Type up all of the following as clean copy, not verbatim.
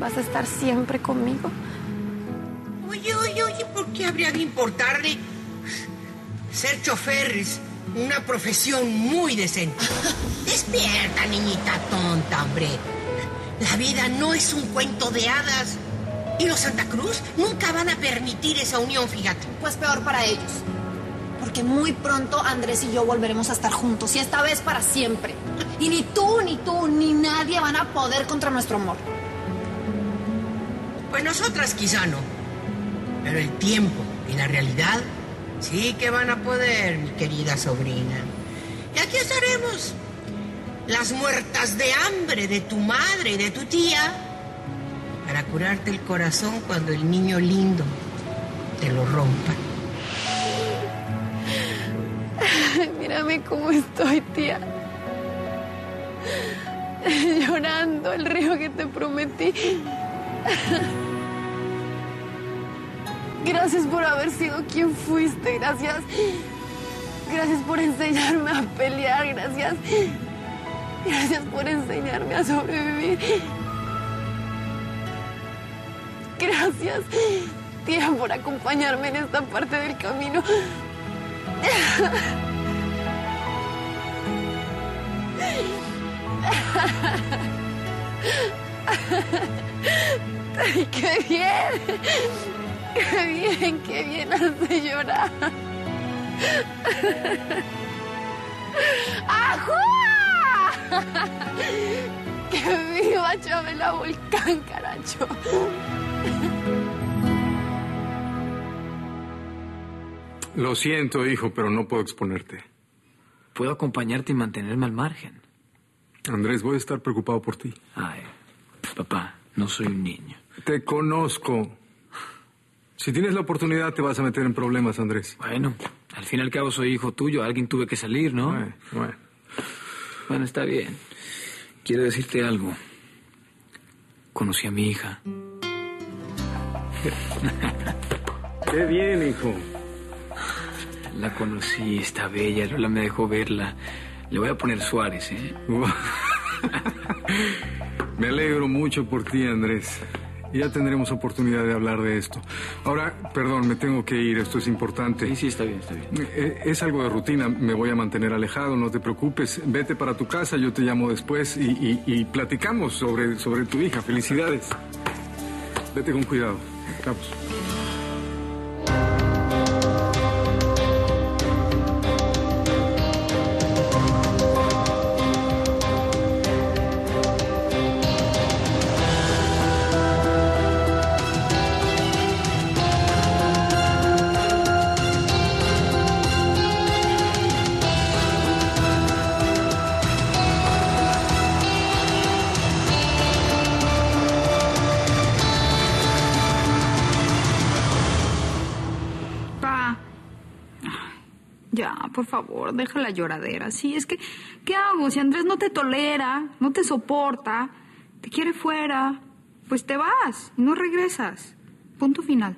¿Vas a estar siempre conmigo? Oye, ¿por qué habría de importarle? Ser chofer es una profesión muy decente. Despierta, niñita tonta, hombre. La vida no es un cuento de hadas. Y los Santa Cruz nunca van a permitir esa unión, fíjate. Pues peor para ellos. Porque muy pronto Andrés y yo volveremos a estar juntos. Y esta vez para siempre. Y ni tú, ni nadie van a poder contra nuestro amor. Pues nosotras quizá no. Pero el tiempo y la realidad sí que van a poder, mi querida sobrina. Y aquí estaremos, las muertas de hambre de tu madre y de tu tía, para curarte el corazón cuando el niño lindo te lo rompa. Mírame cómo estoy, tía. Llorando el río que te prometí. Gracias por haber sido quien fuiste, gracias. Gracias por enseñarme a pelear, gracias. Gracias por enseñarme a sobrevivir. Gracias, tía, por acompañarme en esta parte del camino. ¡Ay, qué bien! ¡Qué bien hace llorar! ¡Ajúa! ¡Que viva Chabela Volcán, caracho! Lo siento, hijo, pero no puedo exponerte. Puedo acompañarte y mantenerme al margen. Andrés, voy a estar preocupado por ti. Ay, papá, no soy un niño. Te conozco. Si tienes la oportunidad, te vas a meter en problemas, Andrés. Bueno, al fin y al cabo soy hijo tuyo. Alguien tuve que salir, ¿no? Bueno, está bien. Quiero decirte algo. Conocí a mi hija. Qué bien, hijo. La conocí, está bella. Lola me dejó verla. Le voy a poner Suárez, ¿eh? Me alegro mucho por ti, Andrés. Ya tendremos oportunidad de hablar de esto. Ahora, perdón, me tengo que ir. Esto es importante. Sí, está bien, está bien. Es algo de rutina. Me voy a mantener alejado, no te preocupes. Vete para tu casa, yo te llamo después y platicamos sobre tu hija. Felicidades. Vete con cuidado. Vamos. Ya, por favor, deja la lloradera. Sí, es que, ¿qué hago? Si Andrés no te tolera, no te soporta, te quiere fuera, pues te vas y no regresas. Punto final.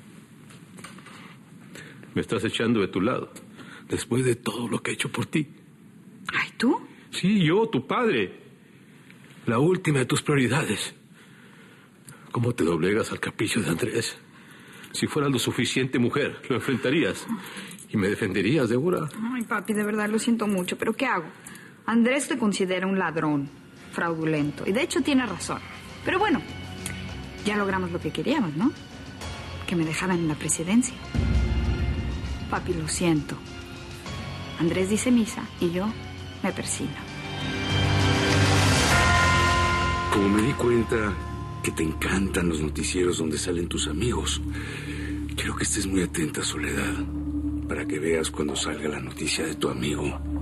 Me estás echando de tu lado, después de todo lo que he hecho por ti. ¿Ay, tú? Sí, yo, tu padre. La última de tus prioridades. ¿Cómo te doblegas al capricho de Andrés? Si fueras lo suficiente mujer, lo enfrentarías. ¿Y me defenderías, Débora? Ay, papi, de verdad lo siento mucho, pero ¿qué hago? Andrés te considera un ladrón, fraudulento, y de hecho tiene razón. Pero bueno, ya logramos lo que queríamos, ¿no? Que me dejaran en la presidencia. Papi, lo siento. Andrés dice misa y yo me persino. Como me di cuenta que te encantan los noticieros donde salen tus amigos, quiero que estés muy atenta, Soledad, para que veas cuando salga la noticia de tu amigo